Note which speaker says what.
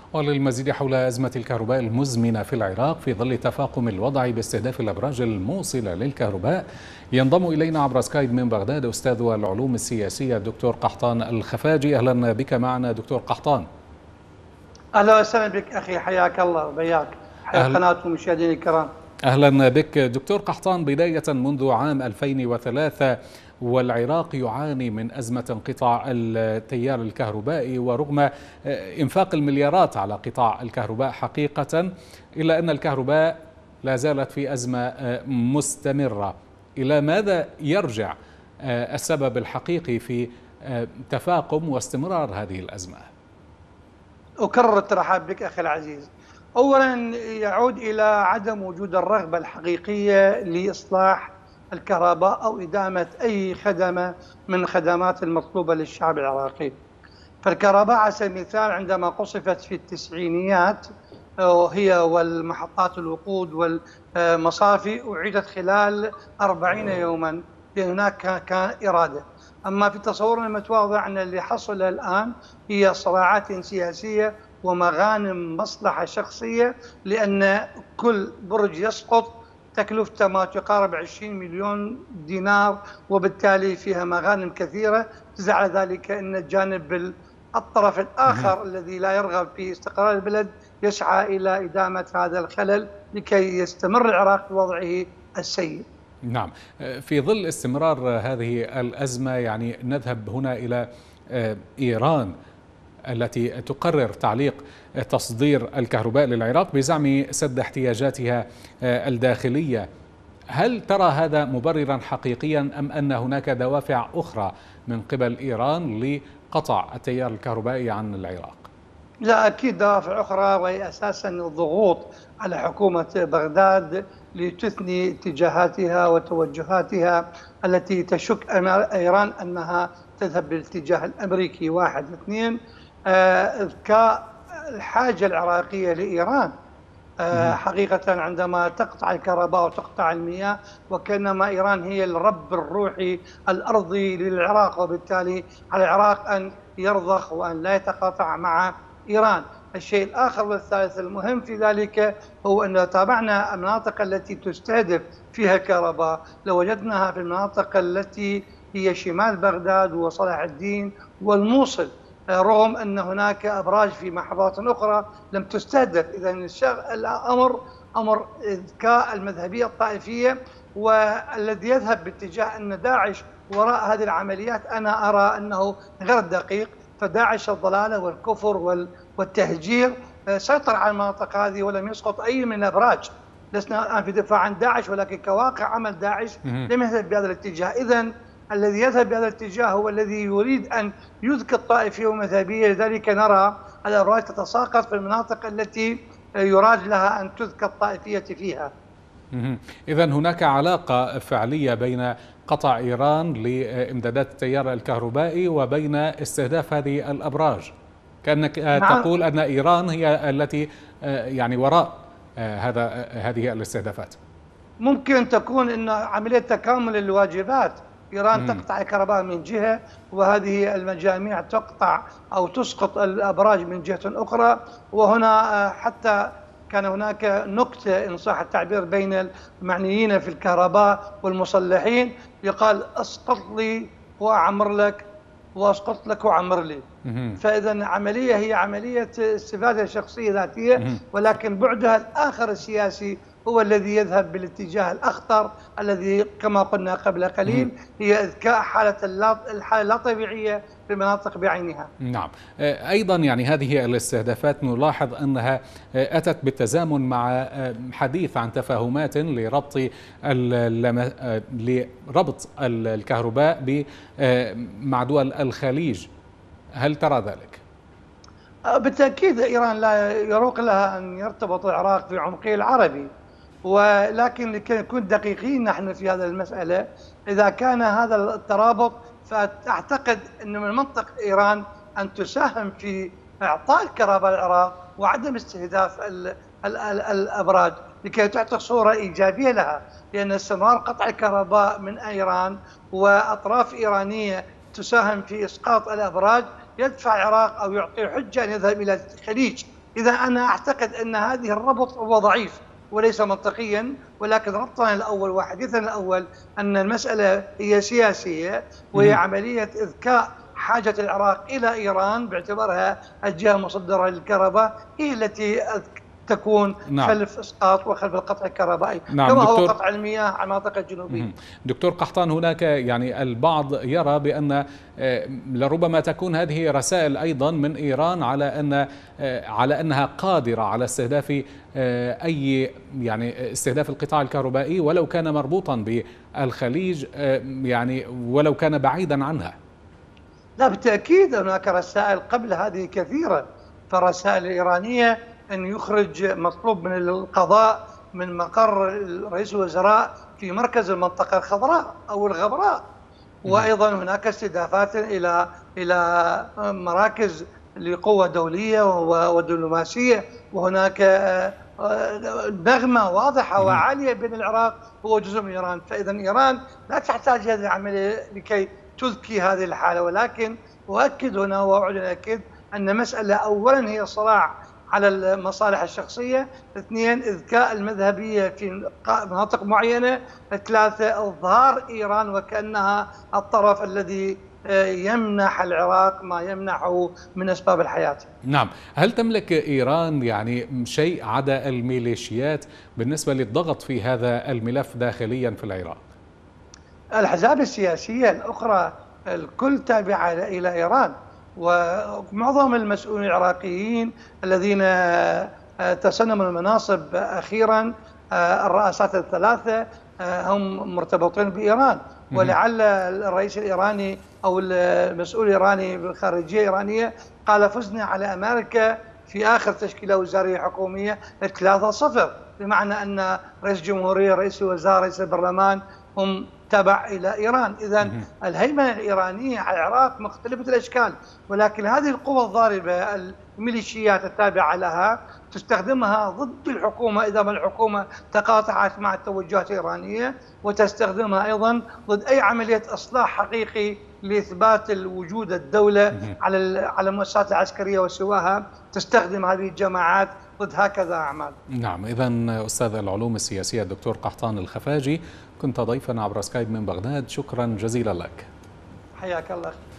Speaker 1: وللمزيد حول أزمة الكهرباء المزمنة في العراق في ظل تفاقم الوضع باستهداف الأبراج الموصلة للكهرباء، ينضم إلينا عبر سكايب من بغداد أستاذ العلوم السياسية الدكتور قحطان الخفاجي. أهلا بك معنا دكتور قحطان.
Speaker 2: أهلا وسهلا بك أخي، حياك الله وبياك، حيا القناة والمشاهدين الكرام.
Speaker 1: أهلا بك دكتور قحطان. بداية منذ عام 2003 والعراق يعاني من أزمة انقطاع التيار الكهربائي، ورغم إنفاق المليارات على قطاع الكهرباء حقيقة إلا أن الكهرباء لا زالت في أزمة مستمرة. إلى ماذا يرجع السبب الحقيقي في تفاقم واستمرار هذه الأزمة؟
Speaker 2: أكرر الترحاب بك أخي العزيز. أولا يعود إلى عدم وجود الرغبة الحقيقية لإصلاح الكهرباء أو إدامة أي خدمة من الخدمات المطلوبة للشعب العراقي. فالكهرباء على سبيل المثال عندما قصفت في التسعينيات هي والمحطات الوقود والمصافي أعيدت خلال 40 يوما، لأن هناك كان إرادة. أما في تصورنا المتواضع أن اللي حصل الآن هي صراعات سياسية ومغانم مصلحة شخصية، لأن كل برج يسقط تكلفته ما تقارب 20 مليون دينار، وبالتالي فيها مغانم كثيرة. تزعل ذلك أن الجانب الطرف الآخر الذي لا يرغب في استقرار البلد يسعى إلى إدامة هذا الخلل لكي يستمر العراق في وضعه السيء.
Speaker 1: نعم، في ظل استمرار هذه الأزمة يعني نذهب هنا إلى إيران التي تقرر تعليق تصدير الكهرباء للعراق بزعم سد احتياجاتها الداخلية. هل ترى هذا مبررا حقيقيا أم أن هناك دوافع أخرى من قبل إيران لقطع التيار الكهربائي عن العراق؟
Speaker 2: لا، أكيد دوافع أخرى، وهي أساسا الضغوط على حكومة بغداد لتثني اتجاهاتها وتوجهاتها التي تشك إيران أنها تذهب بالاتجاه الأمريكي. واحد. اثنين، إذكاء الحاجة العراقية لإيران حقيقة عندما تقطع الكهرباء وتقطع المياه، وكأنما إيران هي الرب الروحي الأرضي للعراق، وبالتالي على العراق أن يرضخ وأن لا يتقاطع مع إيران. الشيء الآخر والثالث المهم في ذلك هو أن تابعنا المناطق التي تستهدف فيها الكهرباء، لوجدناها في المناطق التي هي شمال بغداد وصلاح الدين والموصل، رغم أن هناك أبراج في محافظات أخرى لم تستهدف. إذا الأمر أمر إذكاء المذهبية الطائفية، والذي يذهب باتجاه أن داعش وراء هذه العمليات أنا أرى أنه غير دقيق. فداعش الضلالة والكفر والتهجير سيطر على المناطق هذه ولم يسقط أي من الأبراج. لسنا الآن في دفاع عن داعش، ولكن كواقع عمل داعش لم يذهب بهذا الاتجاه. إذن الذي يذهب بهذا الاتجاه هو الذي يريد أن يذكي الطائفية والمذهبية، لذلك نرى الأبراج تتساقط في المناطق التي يراد لها أن تذكى الطائفية فيها.
Speaker 1: إذن هناك علاقة فعلية بين قطع إيران لإمدادات التيار الكهربائي وبين استهداف هذه الأبراج، كأنك
Speaker 2: نعم.
Speaker 1: تقول أن إيران هي التي يعني وراء هذه الاستهدافات.
Speaker 2: ممكن تكون أن عملية تكامل الواجبات، إيران تقطع الكهرباء من جهة، وهذه المجاميع تقطع أو تسقط الأبراج من جهة أخرى. وهنا حتى كان هناك نكتة إن صح التعبير بين المعنيين في الكهرباء والمصلحين، يقال اسقط لي وأعمر لك، واسقط لك وأعمر لي. فإذا العملية هي عملية استفادة شخصية ذاتية، ولكن بعدها الآخر السياسي هو الذي يذهب بالاتجاه الأخطر، الذي كما قلنا قبل قليل هي إذكاء الحالة اللا طبيعية في المناطق بعينها.
Speaker 1: نعم، أيضا يعني هذه الاستهدافات نلاحظ أنها أتت بالتزامن مع حديث عن تفاهمات لربط الكهرباء مع دول الخليج. هل ترى ذلك؟
Speaker 2: بالتأكيد إيران لا يروق لها أن يرتبط العراق في عمقه العربي، ولكن لكي نكون دقيقين نحن في هذه المسألة، إذا كان هذا الترابط فأعتقد أن من منطق إيران أن تساهم في إعطاء الكهرباء للعراق وعدم استهداف الأبراج لكي تعطي صورة إيجابية لها، لأن استمرار قطع الكهرباء من إيران وأطراف إيرانية تساهم في إسقاط الأبراج يدفع العراق أو يعطي حجة أن يذهب إلى الخليج إذا أنا أعتقد أن هذه الربط هو ضعيف وليس منطقيا، ولكن ربطنا الأول وحديثنا الأول أن المسألة هي سياسية، وهي عملية إذكاء حاجة العراق إلى إيران باعتبارها الجهة المصدرة للكهرباء، هي التي تكون خلف إسقاط وخلف القطع الكهربائي، كما هو قطع المياه على المناطق الجنوبية.
Speaker 1: دكتور قحطان، هناك يعني البعض يرى بأن لربما تكون هذه رسائل أيضا من إيران على أنها قادرة على استهداف استهداف القطاع الكهربائي ولو كان مربوطا بالخليج، يعني ولو كان بعيدا عنها.
Speaker 2: لا، بالتأكيد هناك رسائل قبل هذه كثيرة. فالرسائل الإيرانية أن يخرج مطلوب من القضاء من مقر رئيس الوزراء في مركز المنطقة الخضراء أو الغبراء، وأيضا هناك استهدافات إلى مراكز لقوة دولية ودبلوماسية، وهناك نغمة واضحة وعالية بين العراق هو جزء من إيران. فإذا إيران لا تحتاج هذه العملية لكي تذكي هذه الحالة، ولكن أؤكد هنا وأعلن أكد أن مسألة أولا هي صراع على المصالح الشخصية، اثنين إذكاء المذهبية في مناطق معينة، ثلاثة إظهار إيران وكأنها الطرف الذي يمنح العراق ما يمنحه من أسباب الحياة.
Speaker 1: نعم، هل تملك إيران يعني شيء عدا الميليشيات بالنسبة للضغط في هذا الملف داخليا في العراق؟
Speaker 2: الأحزاب السياسية الأخرى الكل تابعة إلى إيران، ومعظم المسؤولين العراقيين الذين تسنموا المناصب أخيرا، الرئاسات الثلاثة، هم مرتبطين بإيران. ولعل الرئيس الإيراني أو المسؤول الإيراني بالخارجية الإيرانية قال فزنا على أمريكا في آخر تشكيلة وزارية حكومية 3-0، بمعنى أن رئيس الجمهورية، رئيس الوزراء، رئيس البرلمان هم تبع إلى إيران. إذن الهيمنة الإيرانية على العراق مختلفة الأشكال، ولكن هذه القوى الضاربة الميليشيات التابعة لها تستخدمها ضد الحكومة إذا ما الحكومة تقاطعت مع التوجهات الإيرانية، وتستخدمها أيضا ضد أي عملية إصلاح حقيقي لإثبات الوجود الدولة على المؤسسات العسكرية وسواها، تستخدم هذه الجماعات ضد هكذا أعمال.
Speaker 1: نعم، إذن أستاذ العلوم السياسية الدكتور قحطان الخفاجي، كنت ضيفا عبر سكايب من بغداد، شكرا جزيلا لك.
Speaker 2: حياك الله.